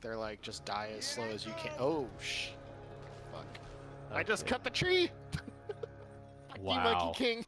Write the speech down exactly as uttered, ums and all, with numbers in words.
they're like just die as slow as you can. Oh sh! Fuck! Okay. I just cut the tree. Fuck you, Wow. Monkey King.